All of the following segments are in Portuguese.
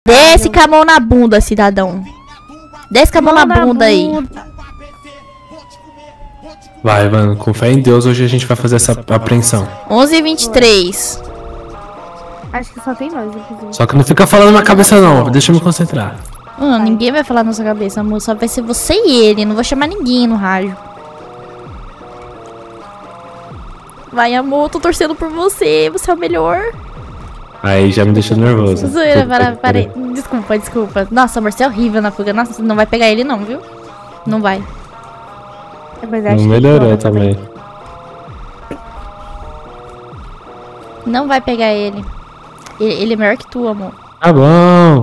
Desce com a mão na bunda, cidadão. Desce com a mão na bunda aí. Vai, mano, com fé em Deus, hoje a gente vai fazer essa apreensão. 11h23. Acho que só tem nós, inclusive. Só que não fica falando na cabeça não, deixa eu me concentrar. Ninguém vai falar na sua cabeça, amor. Só vai ser você e ele. Não vou chamar ninguém no rádio. Vai, amor. Tô torcendo por você. Você é o melhor. Aí já me deixou nervoso. Zoeira, para. Desculpa. Nossa, amor, você é horrível na fuga. Nossa, não vai pegar ele não, viu? Não vai. Não melhorou também. Não vai pegar ele. Ele é melhor que tu, amor. Tá bom.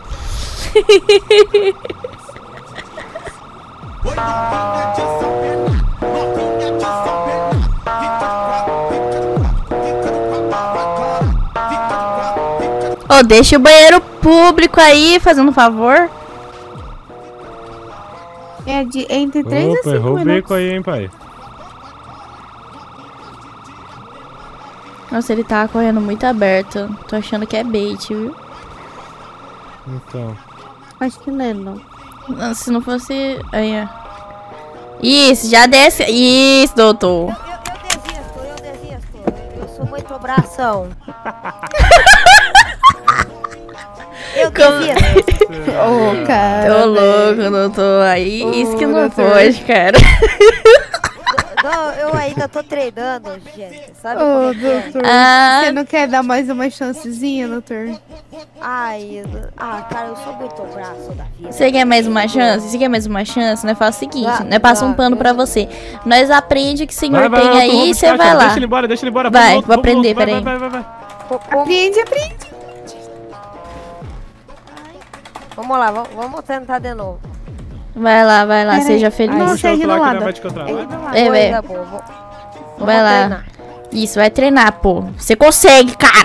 Ô, deixa o banheiro público aí, fazendo um favor. É entre 3 e 5 errou o minutos. bico aí, hein, pai. Nossa, ele tá correndo muito aberto. Tô achando que é bait, viu? Então. Acho que não. Se não fosse... Aí, ó. Isso, já desce. Isso, doutor. Eu desisto. Eu sou muito bração. Eu desisto. Ô, cara. Tô louco, doutor. Aí, isso que não doutor. pode, cara. Não, eu ainda tô treinando, gente. Sabe Ô, como é que é? doutor. Ah. Você não quer dar mais uma chancezinha, doutor? Cara, eu sou muito braço da vida. Você quer mais uma chance? Se quer mais uma chance, nós faz o seguinte, nós passa um pano pra você. Nós aprende o que o senhor tem aí e você vai lá. Deixa ele embora. Vai, vou aprender, peraí. Vai. Apreende. Vamos lá, vamos tentar de novo. Vai lá, seja feliz. Não, seja do lado. É, velho. Vamos Vai lá. treinar. Isso, vai treinar, pô. Você consegue, cara.